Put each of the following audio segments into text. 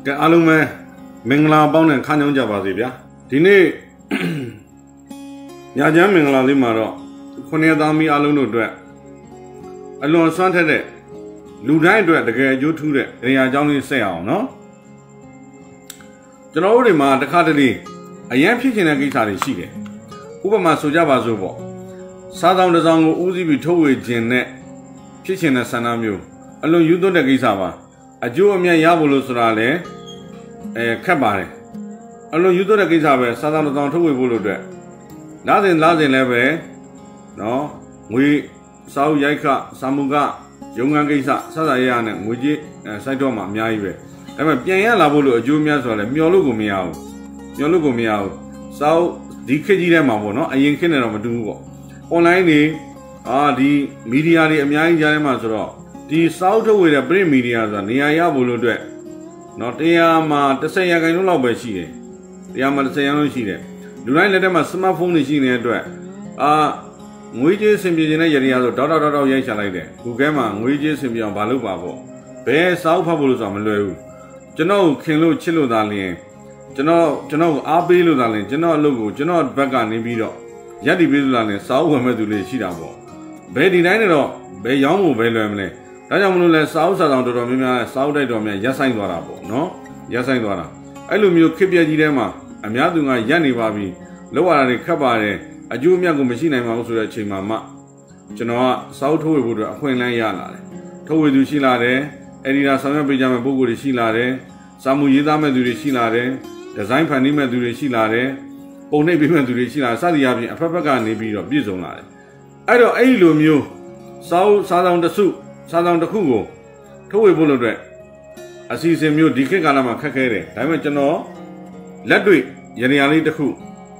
ကဲအားလုံးပဲမင်္ဂလာပေါင်းနဲ့ခန်းချောင်းကြပါစေဗျာဒီနေ့ညချမ်းမင်္ဂလာလေးမှာတော့ခုနှစ်သားမီးအားလုံးတို့အတွက်အလွန်ဆွမ်းထက်တဲ့လူတိုင်းအတွက်တကယ်အကျိုးထူးတဲ့နေရာအကြောင်းလေးဆက်အောင်နော်ကျွန်တော်တို့တွေမှာတစ်ခါတလေအရန်ဖြစ်ချင်တဲ့ကိစ္စတွေရှိတယ်ဥပမာဆိုကြပါစို့ပေါ့စားဆောင်တစ်ဆောင်ကိုဦးစီးပြီးထုတ်ဝေခြင်းနဲ့ဖြစ်ချင်တဲ့ဆန္ဒမျိုးအလွန်ယူသွတ်တဲ့ကိစ္စပါအကျိုးအမြတ်ရဖို့လို့ဆိုတာလေခက်ပါတယ်အလွန်ယူသွတ်တဲ့ကိစ္စပဲစားဆောင်တစ်ဆောင်ထုတ်ဝေဖို့လို့အတွက်လားစဉ်လည်းပဲနော်ငွေစာအုပ်ရိုက်ခစာမှုကရုံငန်းကိစ္စစသရရနဲ့ငွေကြေးစိုက်တော့မှအများကြီးပဲဒါပေမဲ့ပြန်ရလာဖို့လို့အကျိုးများဆိုတာလေမျောလို့ကိုမရဘူးစာအုပ်ဒီခေတ်ကြီးထဲမှာပေါ့နော်အရင်ခေတ်နဲ့တော့မတူဘူးပေါ့ online တွေဒီမီဒီယာတွေအများကြီးကြားထဲမှာဆိုတော့ဒီစာအုပ်ထုတ်ဝေတဲ့ print media ဆိုတာနေရာရဖို့လို့အတွက်နော်တရားမှာ10ရာခိုင်နှုန်းလောက်ပဲရှိတယ်တရားမှာ10ရာခိုင်နှုန်းရှိတယ်လူတိုင်းလက်ထက်မှာ smartphone တွေရှိနေတဲ့အတွက်ငွေကြေးစင်ပြေနေတဲ့ရည်ရည်ဆိုတောက်ရိုက်ချလိုက်တယ် Google မှာငွေကြေးစင်ပြေအောင်မလုပ်ပါပေါ့ဘယ်စာအုပ်ဖတ်ဖို့လို့ဆိုတာမလွယ်ဘူးကျွန်တော်ခင်လို့ချစ်လို့သာလျင်ကျွန်တော်ကိုအားပေးလို့သာလျင်ကျွန်တော်အလုပ်ကိုကျွန်တော်ဘက်ကနေပြီးတော့ရက်တီပေးလို့သာလျင်စာအုပ်ဝယ်မဲ့သူလေးရှိတာပေါ့ဘယ်ဒီတိုင်းနဲ့တော့ဘယ်ရောင်းဖို့ဘယ်လွယ်မလဲဒါကြောင့်မလို့လဲစာအုပ်စာဆောင်တော်တော်များများစာအုပ်တိုက်တော်များရက်ဆိုင်သွားတာပေါ့နော်ရက်ဆိုင်သွားတာအဲ့လိုမျိုးခက်ပြက်ကြီးထဲမှာအများသူကရက်နေပါပြီလောက်ရတာတွေခက်ပါတယ်အကျိုးအမြတ်ကိုမရှိနိုင်ပါဘူးဆိုတဲ့အချိန်မှာမှကျွန်တော်ကစာအုပ်ထုတ်ဝေဖို့အတွက်အခွင့်အလမ်းရလာတယ်ထုတ်ဝေသူရှိလာတယ်အက်ဒီတာဆောင်ရွက်ပေးကြမဲ့ပုဂ္ဂိုလ်တွေရှိလာတယ်စာမှုရေးသားမဲ့သူတွေရှိလာတယ်ဒီဇိုင်းဖန်တီးမဲ့သူတွေရှိလာတယ်ပုံနှိပ်ပေးမဲ့သူတွေရှိလာစသည်အပြင်အဖက်ဖက်ကနေပြီးတော့ပြည့်စုံလာတယ်အဲ့တော့အဲ့ဒီလိုမျိုးစာဆောင်တစ်ခုကိုထုတ်ဝေဖို့လို့အတွက်အစီအစဉ်မျိုးဒီခေတ်ကာလမှာခက်ခဲတယ်ဒါပေမဲ့ကျွန်တော်လက်တွေ့ရည်ရည်လေးတစ်ခု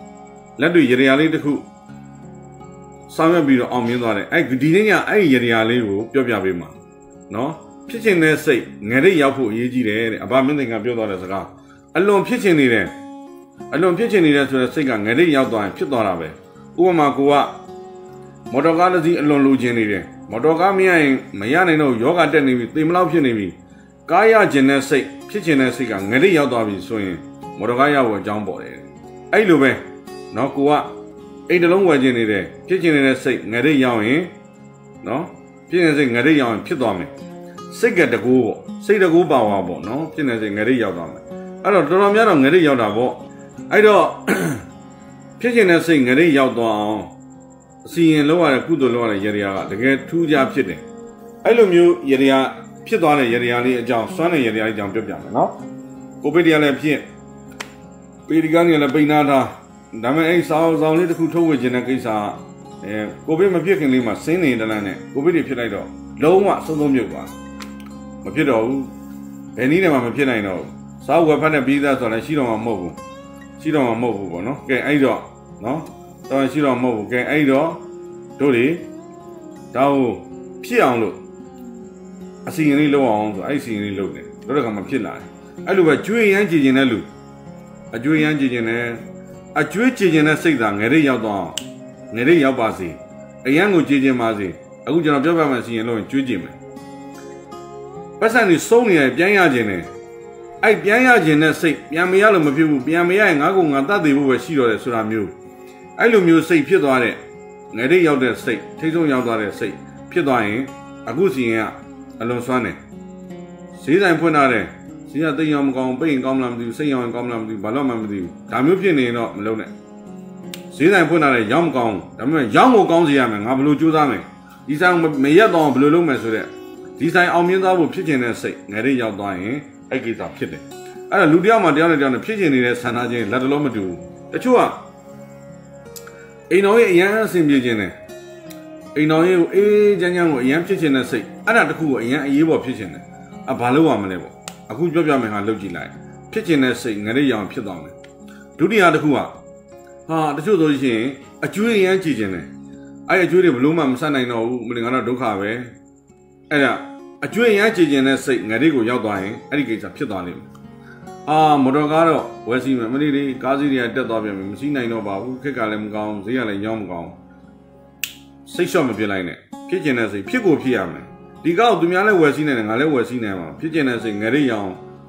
ဆောင်ရွက်ပြီးတော့အောင်မြင်သွားတယ်အဲ့ဒီနေ့ညအဲ့ဒီရည်ရည်လေးကိုပြောပြပေးမှာနော်ဖြစ်ချင်တဲ့စိတ်ငရိတ်ရောက်ဖို့အရေးကြီးတယ်တဲ့အဘမင်းသိန်ကပြောသွားတဲ့စကားအလွန်ဖြစ်ချင်နေတဲ့ဆိုတဲ့စိတ်ကငရိတ်ရောက်သွားရင်ဖြစ်သွားတာပဲဥပမာကိုကမော်တော်ကားတစ်စီးအလွန်လိုချင်နေတယ်မော်တော်ကားမရရင်မရနိုင်တော့ယောဂတက်နေပြီသေမလောက်ဖြစ်နေပြီကားရခြင်းတဲ့စိတ်ဖြစ်ချင်တဲ့စိတ်ကငရိတ်ရောက်သွားပြီဆိုရင်မော်တော်ကားရဖို့အကြောင်းပေါ်တယ်အဲ့လိုပဲနော်ကိုကအိမ်တစ်လုံးဝယ်ခြင်းနေတယ်ဖြစ်ချင်တဲ့စိတ်ငရိတ်ရောက်ရင်နော်ဖြစ်နေတဲ့စိတ်ငရိတ်ရောက်ရင်ဖြစ်သွားမယ်စိတ်ကတကူပေါ့စိတ်တကူပါဝါပေါ့နော်ဖြစ်နေတဲ့စိတ်ငရိတ်ရောက်သွားမယ်အဲ့တော့တော်တော်များတော့ငရိတ်ရောက်တာပေါ့အဲ့တော့ဖြစ်ချင်တဲ့စိတ်ငရိတ်ရောက်သွားအောင်အစီရင်လောက်ရတဲ့ကုသိုလ်လောက်ရတဲ့ရည်ရည်ကတကယ်ထူးခြားဖြစ်တယ်အဲ့လိုမျိုးရည်ရည်ဖြစ်သွားတဲ့ရည်ရည်လေးအကြောင်းစွမ်းတဲ့ရည်ရည်လေးအကြောင်းပြောပြမယ်နော်ကိုဗစ်တရားလည်းဖြစ်ပေဒီကနေလည်းပိန်နာထားဒါပေမဲ့အဲ့စောင်းလေးတစ်ခုထုတ်ဝေခြင်းတဲ့ကိစ္စကိုဗစ်မဖြစ်ခင်လေးမှာစင်းနေတန်းနဲ့ကိုဗစ်တွေဖြစ်လိုက်တော့လုံးဝဆုံးမြုပ်သွားမဖြစ်တော့ဘူးဘယ်နည်းနဲ့မှမဖြစ်နိုင်တော့ဘူးစားဝယ်ဖတ်တဲ့ပြီးသားဆိုလည်းရှိတော့မှမဟုတ်ဘူးပေါ့နော်ကဲအဲ့တော့နော်တော့ရှိတော့မဟုတ်ဘူးကဲအဲ့တော့တို့တွေဒါကိုဖြစ်အောင်လို့အစီရင်လေးလုပ်အောင်ဆိုအဲ့အစီရင်လေးလုပ်တယ်တို့ကမှဖြစ်လာတယ်အဲ့လိုပဲကျွေးရမ်းကြည်ကျင်တဲ့လူအကျွေးရမ်းကြည်ကျင်တဲ့စိတ်သာငရိတ်ရောက်တော့ငရိတ်ရောက်ပါစေအရန်ကိုကြည်ကျင်ပါစေအခုကျွန်တော်ပြောပြမယ်စီရင်လို့ကျွေးကြည့်မယ်ပတ်စံနေစုံးနေရပြန်ရခြင်းနဲ့အဲ့ပြန်ရခြင်းနဲ့စိတ်ပြန်မရလို့မဖြစ်ဘူးပြန်မရရင်ငါကတတ်သေးဖို့ပဲရှိတော့တယ်ဆိုတာမျိုးအဲ့လိုမျိုးစိတ်ဖြစ်သွားတဲ့ငရိတ်ရောက်တဲ့စိတ်ထိတ်ဆုံးရောက်သွားတဲ့စိတ်ဖြစ်သွားရင်အခုစီရင်ကအလွန်ဆွမ်းတယ်ဈေးဆိုင်ဖွင့်ထားတယ်ဈေးကသိအောင်မကောင်းပိတ်ရင်ကောင်းမလားမသိဘူးစိတ်ရောင်ကောင်းမလားမသိဘူးဘာလို့မှမသိဘူးဒါမျိုးဖြစ်နေရင်တော့မလုပ်နဲ့ဈေးဆိုင်ဖွင့်ထားတယ်ရောင်းမကောင်းဒါပေမဲ့ရောင်းဖို့ကောင်းစီရမယ်ငါဘယ်လိုကြိုးစားမယ်ဒီဆိုင်မရက်တော့ဘယ်လိုလုပ်မယ်ဆိုတဲ့ဒီဆိုင်အောင်မြင်သွားဖို့ဖြစ်ချင်တဲ့စိတ်ငရိတ်ရောက်သွားရင်အဲ့ကိစ္စဖြစ်တယ်အဲ့ဒါလူတယောက်မှတယောက်နဲ့ဖြစ်ချင်နေတဲ့ဆန္ဒချင်းလက်တလုံးမတူဘူးတချို့ကအိမ်တော်ရဲ့အရန်အဆင်ပြေခြင်းနဲ့အိမ်တော်ရဲ့ကိုအေးချမ်းကိုအရန်ဖြစ်ခြင်းနဲ့စိတ်အဲ့ဒါတခုကိုအရန်အရေးပေါ်ဖြစ်ခြင်းနဲ့ဘာလို့ရမလဲပေါ့အခုပြောပြမယ်ဟာလုပ်ကြည့်လိုက်ဖြစ်ခြင်းနဲ့စိတ်ငရိတ်ရောင်ဖြစ်သွားမယ်ဒုတိယတစ်ခုကတချို့ဆိုရင်အကျွေးအရန်ကြည်ခြင်းနဲ့အဲ့အကျွေးတွေဘလို့မှမဆက်နိုင်တော့ဘူးမလင်ကတော့ဒုက္ခပဲအဲ့ဒါအကျွေးအရန်ကြည်ခြင်းနဲ့စိတ်ငရိတ်ကိုရောက်သွားရင်အဲ့ဒီကိစ္စဖြစ်သွားလိမ့်မယ်မော်တော်ကားတော့ဝယ်စီမယ်မလေးလေးကားစီးတွေကတက်သွားပြန်ပြီမရှိနိုင်တော့ပါဘူးခက်ကလည်းမကောင်းဈေးကလည်းရောင်းမကောင်းစိတ်လျှော့မဖြစ်လိုက်နဲ့ဖြစ်ကျင်တဲ့စိတ်ဖြစ်ကိုဖြစ်ရမယ်ဒီကားကိုသူများလည်းဝယ်စီးနိုင်တယ်ငါလည်းဝယ်စီးနိုင်ပါဖြစ်ကျင်တဲ့စိတ်ငရိတ်ရောင်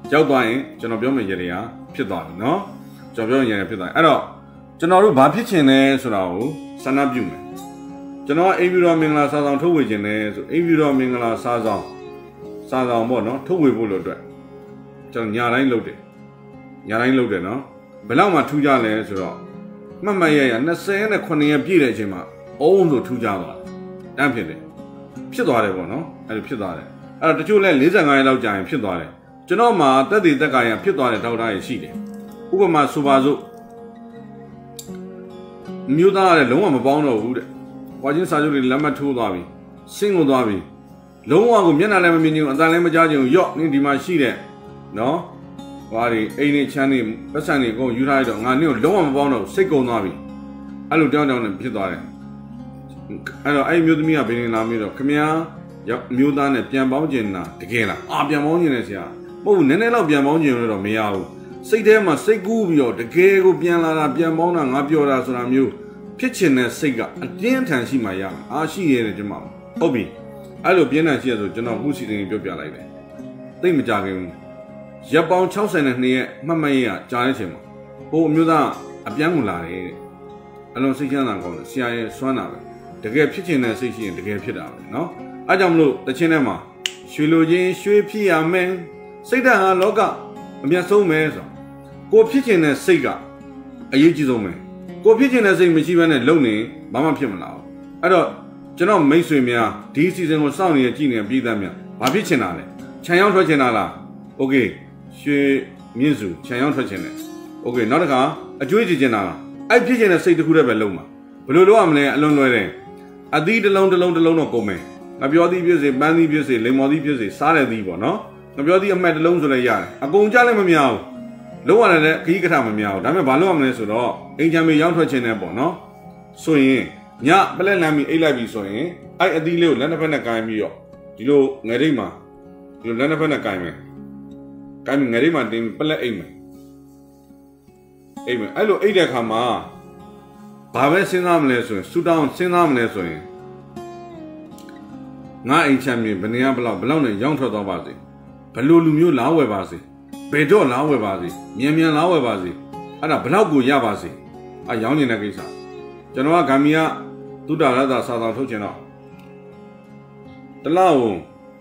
ရောက်သွားရင်ကျွန်တော်ပြောမယ့်ရေတွေကဖြစ်သွားပြီနော်ကျွန်တော်ပြောရင်ရေဖြစ်သွားအဲ့တော့ကျွန်တော်တို့ဘာဖြစ်ချင်လဲဆိုတာကိုဆန္ဒပြုမယ်ကျွန်တော်အိမ်ပြည်တော်မင်္ဂလာစာဆောင်ထုတ်ဝေခြင်းလဲဆိုအိမ်ပြည်တော်မင်္ဂလာစာဆောင်ပေါ့နော်ထုတ်ဝေဖို့လို့အတွက်ကျွန်တော်ညာတိုင်းလုပ်တယ်နော်ဘယ်လောက်မှထူးကြလဲဆိုတော့မှတ်မှတ်ရ29ရက်ပြည့်တဲ့အချိန်မှာအုံးဆိုထူးကြသွားတန်းဖြစ်သွားတယ်ပေါ့နော်အဲ့လိုဖြစ်သွားတယ်အဲ့တော့တချို့လဲ45ရက်လောက်ကြာရင်ဖြစ်သွားတယ်ကျွန်တော်မှာတက်တည်တက်ကရဖြစ်သွားတဲ့ဒေါက်တာကြီးရှိတယ်ဥပမာဆိုပါစို့မြို့သားကလည်းလုံးဝမပေါင်းတော့ဘူးတဲ့။ဝါချင်းစာချုပ်တွေလက်မှတ်ထိုးသွားပြီ။ဆင်းကုန်သွားပြီ။လုံးဝကိုမျက်နှာလည်းမမြင်ချင်ဘူးအတန်လည်းမကြားချင်ဘူးရော့နင်းဒီမှာရှိတဲ့နော်။ဘာတွေအိမ်နဲ့ချမ်းနေပတ်စံတွေအကုန်ယူထားရတော့ငါနင်းကိုလုံးဝမပေါင်းတော့စိတ်ကုန်သွားပြီ။အဲ့လိုတောင်းနဲ့ဖြစ်သွားတယ်။အဲ့တော့အဲ့မျိုးသမီးကဘယ်နေလာမျိုးတော့ခမည်းမျိုးသားနဲ့ပြန်ပေါင်းကျင်တာတကယ်လား။ပြန်ပေါင်းကျင်တယ်ဆရာ။မဟုတ်ဘူးနည်းနည်းတော့ပြန်ပေါင်းကျင်လို့တော့မရဘူး။စိတ်ထဲမှာစိတ်ကူးပြီးတော့တကယ်ကိုပြန်လာတာပြန်ပေါင်းတာငါပြောတာဆိုတာမျိုးဖြစ်ချင်တဲ့စိတ်ကအတင်းထန်ရှိမှရမှာရှိရတယ်ကျွန်မဟုတ်ပြီအဲ့လိုပြင်းထန်ရှိရဆိုကျွန်တော်ခုစီစဉ်ပြောပြလိုက်တယ်သိမကြခင်ဘူးရပ်ပေါင်း62ရက်မှတ်မှတ်ရကြားတဲ့ချိန်မှာဟိုအမျိုးသားအပြန်ကိုလာတယ်တဲ့အလုံးစိတ်ချမ်းသာကောင်းတယ်ဆရာရဲ့စွမ်းတာပဲတကယ်ဖြစ်ချင်တဲ့စိတ်ရှိရင်တကယ်ဖြစ်တာပဲเนาะအားကြောင့်မလို့တခြင်းထဲမှာရွှေလိုခြင်းရွှေဖြစ်ရမယ်စိတ်ဓာတ်ဟာလောကအမြတ်ဆုံးပဲဆိုကိုဖြစ်ချင်တဲ့စိတ်ကအရေးကြီးဆုံးပဲကိုဖြစ်ချင်တဲ့စိတ်မရှိဘဲနဲ့လုံနေဘာမှဖြစ်မလာဘူးအဲ့တော့ကျွန်တော်မိတ်ဆွေများဒီစီဇန်ကိုစောင့်နေကြည့်နေပြည်သက်များဘာဖြစ်ချင်တာလဲခြံရောက်ထွက်ချင်တာလားโอเคရွှေမြင့်စုခြံရောက်ထွက်ချင်တယ်โอเคနောက်တစ်ခါအကျွေးကြည့်ချင်တာလားအဲ့ဖြစ်ချင်တဲ့စိတ်တစ်ခုတည်းပဲလုံမှာဘယ်လိုလုပ်ရမလဲအလွန်လွယ်တယ်အသီးတစ်လုံးတော့ကုန်မယ်ငါပြောသီးဖြစ်စေပန်းသီးဖြစ်စေလိမ္မော်သီးဖြစ်စေစားတဲ့သီးပေါ့နော်ငါပြောသီးအမှတ်တစ်လုံးဆိုလည်းရတယ်အကုန်ကြလည်းမမြဘူးလုံးဝလည်းခကြီးကထမများဘူးဒါပေမဲ့ဘာလုပ်ရမလဲဆိုတော့အိမ်ချမ်းမေရောက်ထွက်ခြင်းနဲ့ပေါ့နော်ဆိုရင်ညပလက်လမ်းပြီးအိတ်လိုက်ပြီဆိုရင်အဲ့အသီးလေးကိုလက်တစ်ဖက်နဲ့ကင်ပြီးတော့ဒီလိုငရိတ်မှာဒီလိုလက်တစ်ဖက်နဲ့ကင်မယ်ငရိတ်မှာတင်ပလက်အိတ်မယ်အဲ့လိုအိတ်တဲ့အခါမှာဘာပဲစဉ်းစားမလဲဆိုရင်ဆူတောင်းစဉ်းစားမလဲဆိုရင်ငါအိမ်ချမ်းမြေဘယ်နေရဘလောက်နဲ့ရောက်ထွက်သွားပါစေဘလို့လူမျိုးလားဝယ်ပါစေဘယ်တော့လားဝယ်ပါစေမြန်လားဝယ်ပါစေအဲ့ဒါဘလောက်ကိုရပါစေရောင်းနေတဲ့ကိစ္စကျွန်တော်ကဂမ်ဘီယာသုဒ္ဓရတ္တစာဆောင်ထုတ်ချင်တော့တလားကို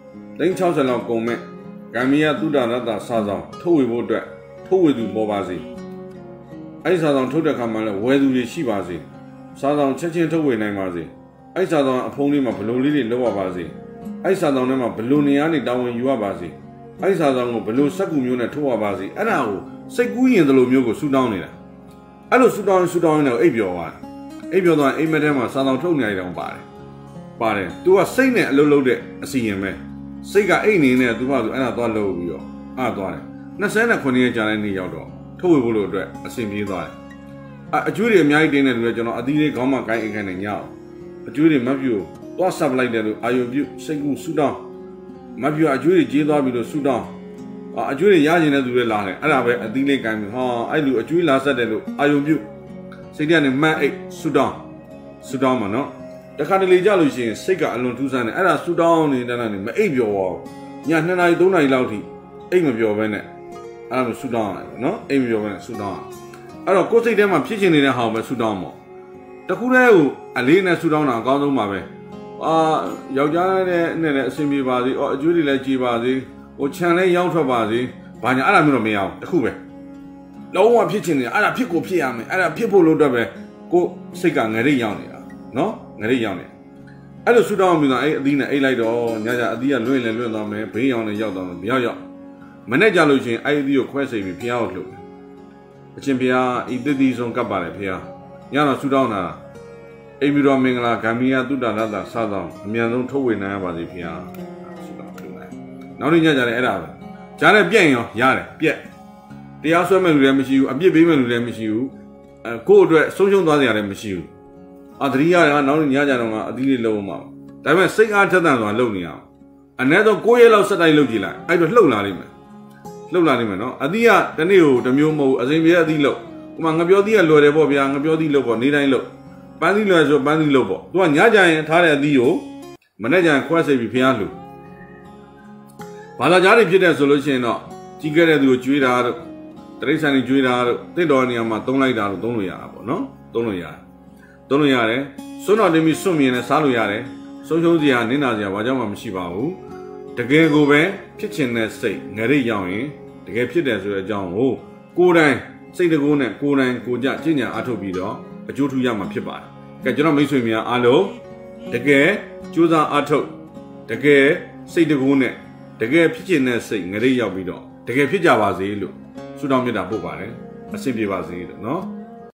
60လောက်ကုန်မဲ့ဂမ်ဘီယာသုဒ္ဓရတ္တစာဆောင်ထုတ်ဝေဖို့အတွက်ထုတ်ဝေသူပေါ်ပါစေအဲ့ဒီစာဆောင်ထုတ်တဲ့ခါမှာလည်းဝယ်သူတွေရှိပါစေစာဆောင်ချက်ချင်းထုတ်ဝေနိုင်ပါစေအဲ့ဒီစာဆောင်အဖုံးလေးမှာဘလိုလေးတွေလောက်ရပါစေအဲ့ဒီစာဆောင်ထဲမှာဘလိုနေရာနေတာဝန်ယူရပါစေအဲ့ဒီစာဆောင်ကိုဘလို့စက်ကူမျိုးနဲ့ထုတ်ရပါစေအဲ့ဒါကိုစိတ်ကူးရင်တလို့မျိုးကိုဆူတောင်းနေတာအဲ့လိုဆူတောင်းနေတော့အိပ်ပျော်သွားအိမ်မက်ထဲမှာစာဆောင်ထုတ်နေရတောင်ပါတယ်သူကစိတ်နဲ့အလုပ်လုပ်တဲ့အစီရင်ပဲစိတ်ကအိတ်နေနဲ့သူကဆိုအဲ့ဒါသွားလုပ်ပြီးတော့သွားတယ်29ရက်ကြာတဲ့နေ့ရောက်တော့ထုတ်ဝေဖို့လို့အတွက်အဆင်ပြေသွားတယ်အကျွေးတွေအများကြီးတင်းတဲ့လူတွေကျွန်တော်အသီးလေးခေါင်းမှာကိုင်းအိမ်ခိုင်းနေညအောင်အကျွေးတွေမပြူသွားဆပ်လိုက်တယ်လို့အာယုပြုစိတ်ကူးဆူတောင်းမပြူအကျွေးတွေကြေးသွားပြီးတော့ဆူတောင်းအကျွေးတွေရကျင်တဲ့သူတွေလာတယ်အဲ့ဒါပဲအသီးလေးကိုင်းပြီးအဲ့လူအကျွေးလာဆက်တယ်လို့အာယုပြုစိတ်ကနေမှတ်အိတ်ဆူတောင်းမှာနော်တခါတလေကြလို့ရှိရင်စိတ်ကအလွန်ထူးဆန်းတယ်အဲ့ဒါဆူတောင်းနေတဲ့နဲ့မအိပ်ပျော်ပါဘူးည2 နာရီ 3 နာရီလောက်ထိအိပ်မပျော်ဘဲနဲ့အဲ့လိုဆူတောင်းရတယ်နော်အိမ်မပြောဘဲနဲ့ဆူတောင်းအဲ့တော့ကိုယ်စိတ်ထဲမှာဖြစ်ချင်နေတဲ့ဟာကိုပဲဆူတောင်းပေါ့တခုတည်းကိုအလေးနဲ့ဆူတောင်းတာအကောင်းဆုံးပါပဲယောက်ျားနဲ့အဆင်ပြေပါစေအကျွေးတွေလည်းကြည်ပါစေဟိုခြံလည်းရောက်ထွက်ပါစေဘာညာအဲ့ဒါမျိုးတော့မရအောင်တခုပဲလုံးဝဖြစ်ချင်နေတာအဲ့ဒါဖြစ်ကိုဖြစ်ရမယ်အဲ့ဒါဖြစ်ဖို့လို့တော့ပဲကိုယ်စိတ်ကငရိတ်ရောက်နေတာနော်ငရိတ်ရောက်နေအဲ့လိုဆူတောင်းပြီးတော့အဲ့အသီးနဲ့အိတ်လိုက်တော့ညညအသီးကလွင့်သွားမယ်ဘေးရောင်လည်းရောက်သွားမယ်ရောက်မနဲ့ကြလို့ချင်းအဲ့ဒီကိုခွဲစိတ်ပြီးဖျားကိုလှုပ်အချင်းဖျားဤတတိဆုံးကပ်ပါလေဖျားညတော့ဆူတောင်းတာအိမ်မီတော်မင်္ဂလာဂမ်ဘီယာသုတ္တရတ္တစားဆောင်အမြန်ဆုံးထုတ်ဝေနိုင်ရပါစေဖျားဆူတောင်းလုပ်လိုက်နောက်နေ့ညကြတယ်အဲ့ဒါပဲကြားနဲ့ပြက်ရင်ရောရတယ်ပြက်တရားဆွဲမဲ့လူလည်းမရှိဘူးအပြစ်ပေးမဲ့လူလည်းမရှိဘူးကိုယ့်အတွက်ဆုံးရှုံးသွားစရာလည်းမရှိဘူးတတိယကနောက်နေ့ညကြတော့ကအသီးလေးလုံးအောင်ပါဒါပေမဲ့စိတ်အားထက်သန်စွာလုပ်နေအောင်အနည်းဆုံး9ရက်လောက်စက်တိုင်းလုပ်ကြည့်လိုက်အဲ့တော့လှုပ်လာလိမ့်မယ်နော်အသီးကတနေ့ကိုတစ်မျိုးမဟုတ်အစဉ်ပြေအသီးလို့ဥမာငပြောသီးကလွယ်တယ်ပေါ့ဗျာငပြောသီးလို့ပေါ့နေတိုင်းလို့ပန်းသီးလွယ်ဆိုပန်းသီးလို့ပေါ့သူကညကြရင်ထားတဲ့အသီးကိုမနေ့ကျရင်ခွဲစိတ်ပြီးဖျားလှူဘာသာကြားတွေဖြစ်တဲ့ဆိုလို့ရှိရင်တော့ကြီးခဲ့တဲ့သူကိုကျွေးတာတို့တရိษံတွေကျွေးတာတို့တစ်တော်နေရာမှာသုံးလိုက်တာတို့သုံးလို့ရတာပေါ့နော်သုံးလို့ရတယ်စွန့်တော်တင်ပြီးစွန့်မြင်နဲ့စားလို့ရတယ်ဆုံးရှုံးစရာနင်းနာစရာဘာကြောင့်မှမရှိပါဘူးတကယ်ကိုပဲဖြစ်ချင်တဲ့စိတ်ငရိတ်ရောက်ရင်တကယ်ဖြစ်တယ်ဆိုတဲ့အကြောင်းကိုကိုယ်တိုင်စိတ်တကူနဲ့ကိုယ်တိုင်ကိုကြကျင့်ကြံအားထုတ်ပြီးတော့အကျိုးထူးရမှာဖြစ်ပါတယ်ကဲကျွန်တော်မိတ်ဆွေများအားလုံးတကယ်ကြိုးစားအားထုတ်တကယ်စိတ်တကူနဲ့တကယ်ဖြစ်ချင်တဲ့စိတ်ငရိတ်ရောက်ပြီးတော့တကယ်ဖြစ်ကြပါစေလို့ဆုတောင်းမေတ္တာပို့ပါတယ်အဆင်ပြေပါစေလို့နော်